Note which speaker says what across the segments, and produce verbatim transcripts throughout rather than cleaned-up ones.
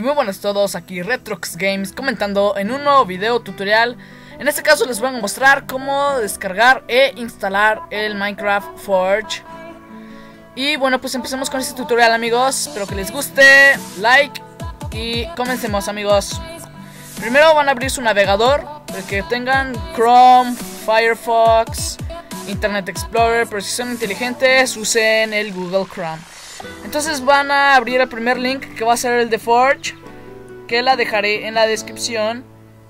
Speaker 1: Muy buenas a todos, aquí Retrox Games comentando en un nuevo video tutorial. En este caso les voy a mostrar cómo descargar e instalar el Minecraft Forge. Y bueno, pues empecemos con este tutorial, amigos. Espero que les guste, like y comencemos, amigos. Primero van a abrir su navegador, el que tengan Chrome, Firefox, Internet Explorer, pero si son inteligentes usen el Google Chrome. Entonces van a abrir el primer link, que va a ser el de Forge, que la dejaré en la descripción.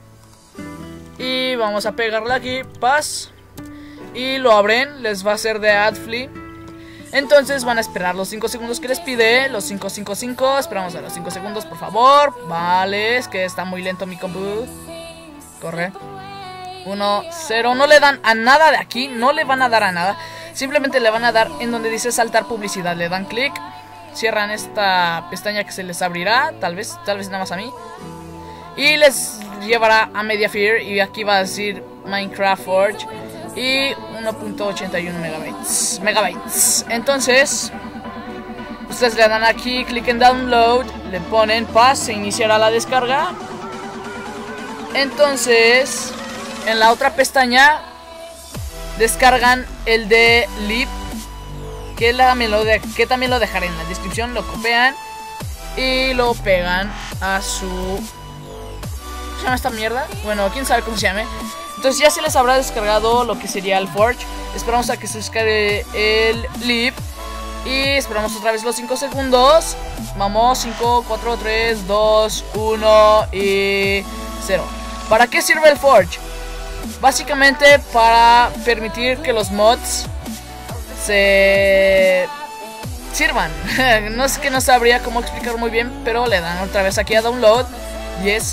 Speaker 1: Y vamos a pegarla aquí, paz. Y lo abren, les va a hacer de AdFly. Entonces van a esperar los cinco segundos que les pide, los cinco, cinco, cinco. Esperamos a los cinco segundos, por favor. Vale, es que está muy lento mi compu. Corre. uno, cero, no le dan a nada de aquí, no le van a dar a nada. Simplemente le van a dar en donde dice saltar publicidad. Le dan clic, cierran esta pestaña que se les abrirá, tal vez, tal vez nada más a mí, y les llevará a Mediafire. Y aquí va a decir Minecraft Forge y uno punto ochenta y uno megabytes, megabytes. Entonces ustedes le dan aquí, clic en download, le ponen paz, se iniciará la descarga. Entonces en la otra pestaña descargan el de lib, que, la, de, que también lo dejaré en la descripción. Lo copian y lo pegan a su... ¿Cómo se llama esta mierda? Bueno, quién sabe cómo se llame. Entonces ya se les habrá descargado lo que sería el Forge. Esperamos a que se descargue el lib y esperamos otra vez los cinco segundos. Vamos, cinco, cuatro, tres, dos, uno y cero. ¿Para qué sirve el Forge? Básicamente para permitir que los mods se sirvan. No sé, que no sabría cómo explicar muy bien, pero le dan otra vez aquí a download. diez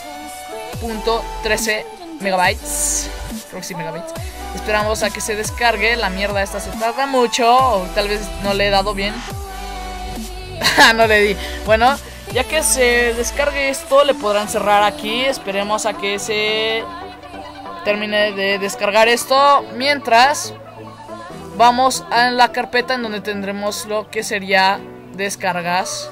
Speaker 1: punto trece megabytes, creo que sí, megabytes. Esperamos a que se descargue. La mierda esta se tarda mucho, o tal vez no le he dado bien. No le di. Bueno, ya que se descargue esto, le podrán cerrar aquí. Esperemos a que se termine de descargar esto. Mientras, vamos a la carpeta en donde tendremos lo que sería descargas.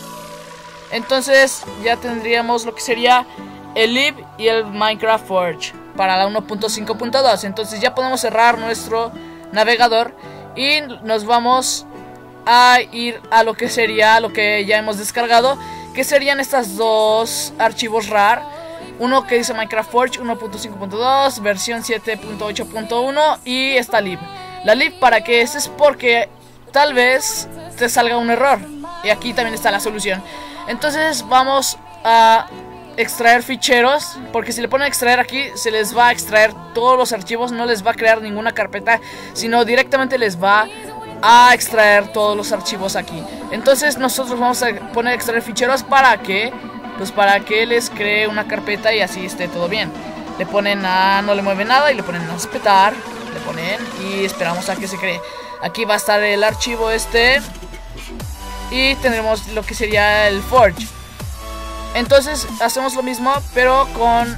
Speaker 1: Entonces ya tendríamos lo que sería el lib y el Minecraft Forge para la uno punto cinco punto dos. Entonces ya podemos cerrar nuestro navegador y nos vamos a ir a lo que sería lo que ya hemos descargado, que serían estos dos archivos rar. Uno que dice Minecraft Forge uno punto cinco punto dos, versión siete punto ocho punto uno, y esta lib. La lib, ¿para qué es? Es porque tal vez te salga un error, y aquí también está la solución. Entonces vamos a extraer ficheros, porque si le ponen extraer aquí, se les va a extraer todos los archivos. No les va a crear ninguna carpeta, sino directamente les va a extraer todos los archivos aquí. Entonces nosotros vamos a poner extraer ficheros para que Pues para que les cree una carpeta y así esté todo bien. Le ponen a no le mueve nada y le ponen a respetar. Le ponen y esperamos a que se cree. Aquí va a estar el archivo este. Y tendremos lo que sería el Forge. Entonces hacemos lo mismo, pero con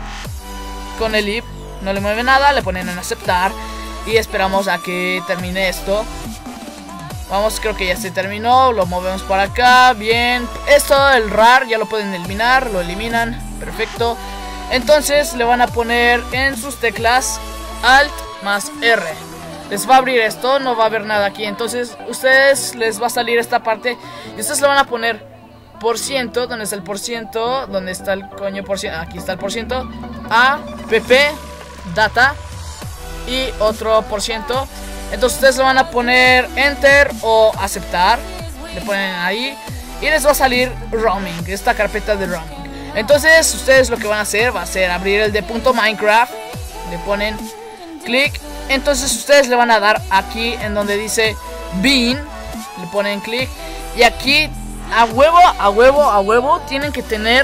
Speaker 1: Con el lib. No le mueve nada, le ponen en aceptar. Y esperamos a que termine esto. Vamos, creo que ya se terminó. Lo movemos para acá, bien. Esto, el rar, ya lo pueden eliminar. Lo eliminan, perfecto. Entonces le van a poner en sus teclas Alt más R. Les va a abrir esto, no va a haber nada aquí. Entonces ustedes les va a salir esta parte y ustedes le van a poner por ciento. ¿Dónde está el por ciento? ¿Dónde está el coño por ciento? Aquí está el por ciento. A, pp, data y otro por ciento. Entonces ustedes le van a poner enter o aceptar. Le ponen ahí y les va a salir roaming, esta carpeta de roaming. Entonces ustedes lo que van a hacer va a ser abrir el de punto Minecraft. Le ponen clic. Entonces ustedes le van a dar aquí en donde dice bin. Le ponen clic. Y aquí a huevo, a huevo, a huevo tienen que tener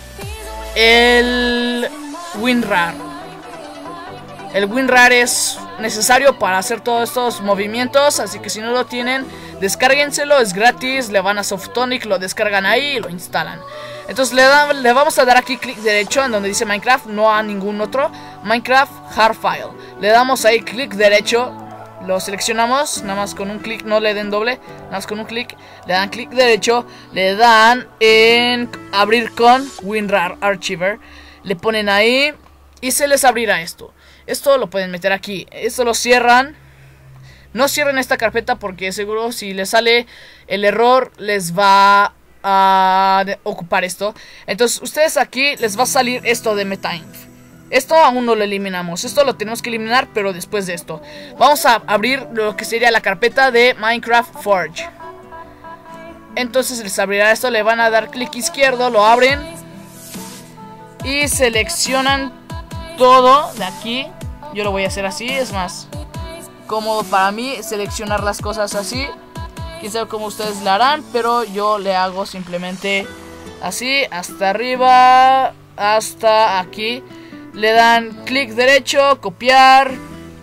Speaker 1: el WinRAR. El WinRAR es necesario para hacer todos estos movimientos, así que si no lo tienen, descárguenselo, es gratis. Le van a Softonic, lo descargan ahí y lo instalan. Entonces le, da, le vamos a dar aquí clic derecho en donde dice Minecraft, no a ningún otro. Minecraft Hard File. Le damos ahí clic derecho lo seleccionamos, nada más con un clic, no le den doble, nada más con un clic, le dan clic derecho, le dan en abrir con WinRAR Archiver, le ponen ahí y se les abrirá esto. Esto lo pueden meter aquí, esto lo cierran. No cierren esta carpeta porque seguro si les sale el error les va a ocupar esto. Entonces ustedes aquí les va a salir esto de MetaInf. Esto aún no lo eliminamos, esto lo tenemos que eliminar, pero después de esto vamos a abrir lo que sería la carpeta de Minecraft Forge. Entonces les abrirá esto, le van a dar clic izquierdo, lo abren y seleccionan todo de aquí. Yo lo voy a hacer así, es más cómodo para mí seleccionar las cosas así. Quién sabe cómo ustedes lo harán, pero yo le hago simplemente así, hasta arriba, hasta aquí. Le dan clic derecho, copiar.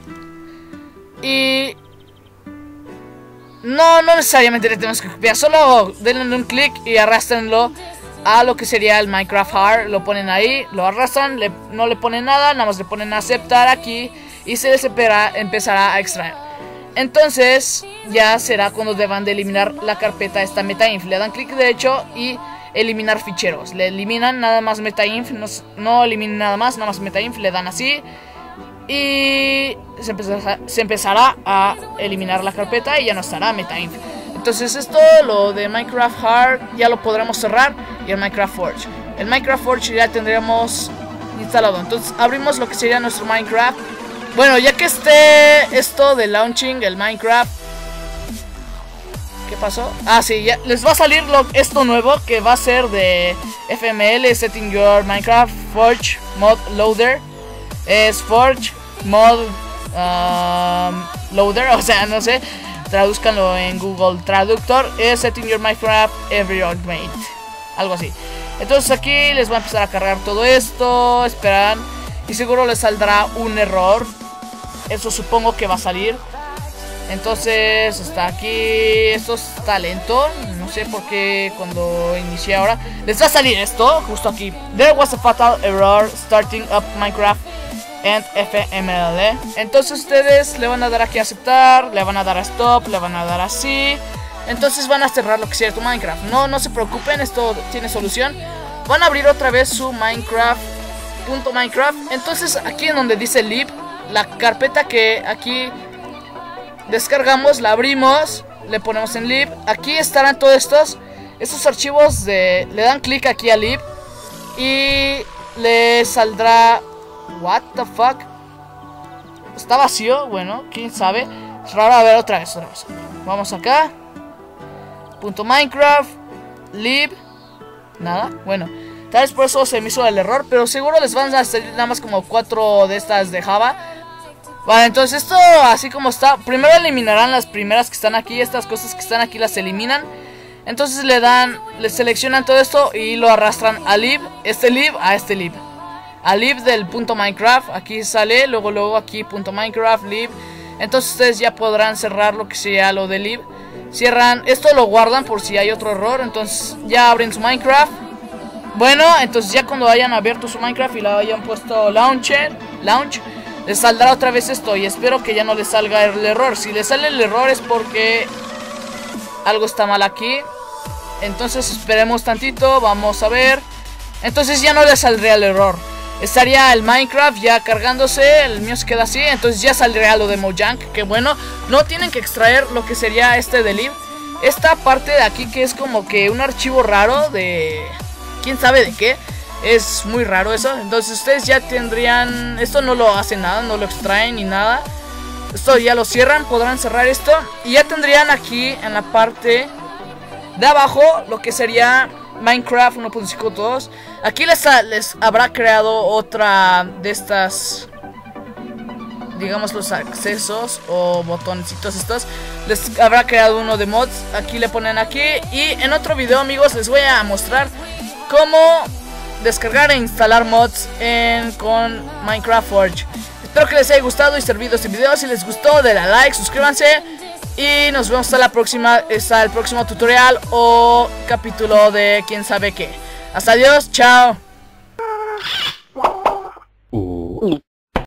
Speaker 1: Y no, no necesariamente le tenemos que copiar, solo denle un clic y arrastrenlo a lo que sería el Minecraft Hard. Lo ponen ahí, lo arrastran, le, no le ponen nada, nada más le ponen a aceptar aquí y se les espera, empezará a extraer. Entonces ya será cuando deban de eliminar la carpeta esta MetaInf. Le dan clic derecho y eliminar ficheros. Le eliminan nada más MetaInf, no, no eliminen nada más, nada más MetaInf, le dan así y se empezará, se empezará a eliminar la carpeta y ya no estará MetaInf. Entonces esto, lo de Minecraft Hard, ya lo podremos cerrar. Y el Minecraft Forge, el Minecraft Forge ya tendríamos instalado. Entonces abrimos lo que sería nuestro Minecraft. Bueno, ya que esté esto de launching el Minecraft, ¿qué pasó? Ah, sí, ya les va a salir lo, esto nuevo que va a ser de F M L, Setting Your Minecraft Forge Mod Loader. Es Forge Mod um, Loader, o sea, no sé, tradúzcanlo en Google Traductor. Es Setting Your Minecraft Environment, algo así. Entonces aquí les va a empezar a cargar todo esto, esperan, y seguro les saldrá un error. Eso supongo que va a salir. Entonces hasta aquí esto está lento, no sé por qué cuando inicié ahora les va a salir esto, justo aquí. There was a fatal error starting up Minecraft and F M L. Entonces ustedes le van a dar aquí a aceptar, le van a dar a stop, le van a dar así. Entonces van a cerrar lo que sea tu Minecraft. No, no se preocupen, esto tiene solución. Van a abrir otra vez su Minecraft punto Minecraft. Entonces aquí en donde dice lib, la carpeta que aquí descargamos, la abrimos, le ponemos en lib. Aquí estarán todos estos estos archivos de, le dan clic aquí a lib y le saldrá, what the fuck, está vacío, bueno, quién sabe, es raro. A ver, otra vez, otra vez. Vamos acá, punto Minecraft, lib, nada, bueno, tal vez por eso se me hizo el error, pero seguro les van a salir nada más como cuatro de estas de Java. Vale, entonces esto así como está, primero eliminarán las primeras que están aquí, estas cosas que están aquí las eliminan. Entonces le dan, le seleccionan todo esto y lo arrastran a lib, este lib a este lib, a lib del punto Minecraft, aquí sale, luego luego aquí punto Minecraft, lib. Entonces ustedes ya podrán cerrar lo que sea lo de lib. Cierran, esto lo guardan por si hay otro error, entonces ya abren su Minecraft. Bueno, entonces ya cuando hayan abierto su Minecraft y lo hayan puesto launcher, launch, les saldrá otra vez esto y espero que ya no les salga el error. Si les sale el error es porque algo está mal aquí. Entonces esperemos tantito, vamos a ver. Entonces ya no les saldría el error. Estaría el Minecraft ya cargándose, el mío se queda así. Entonces ya saldría lo de Mojang, que bueno, no tienen que extraer lo que sería este de lib. Esta parte de aquí que es como que un archivo raro de... quién sabe de qué. Es muy raro eso. Entonces ustedes ya tendrían, esto no lo hace nada, no lo extraen ni nada. Esto ya lo cierran, podrán cerrar esto y ya tendrían aquí en la parte de abajo lo que sería Minecraft uno punto cinco punto dos. Aquí les, ha, les habrá creado otra de estas, digamos, los accesos o botoncitos estos. Les habrá creado uno de mods. Aquí le ponen aquí. Y en otro video, amigos, les voy a mostrar cómo descargar e instalar mods en, con Minecraft Forge. Espero que les haya gustado y servido este video. Si les gustó, denle a like, suscríbanse y nos vemos hasta la próxima, hasta el próximo tutorial o capítulo de quién sabe qué. Hasta adiós, chao.